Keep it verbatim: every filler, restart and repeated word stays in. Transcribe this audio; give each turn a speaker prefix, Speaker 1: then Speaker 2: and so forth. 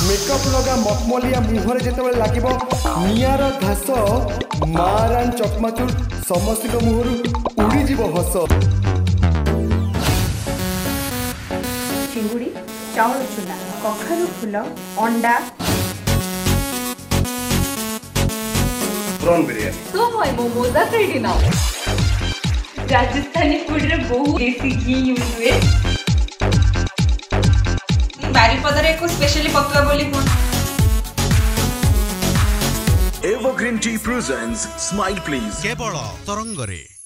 Speaker 1: Makeup लगा मखमलिया मुहर जेतेबेले लागिबो नियार घास मारान चकमाचुर समस्त मुहरु उड़ी जीव हस।
Speaker 2: चिंगुड़ी चाउल चूना कखारु फूल अंडा
Speaker 1: प्रॉन बिरयानी
Speaker 2: तो भाई momos are ready now. Rajasthani food रे बहुत देसी घी यूज हुए। बारीपदरे को स्पेशली पक्का बोली phone.
Speaker 3: Evergreen T presents smile please
Speaker 4: केवल तरंगरे।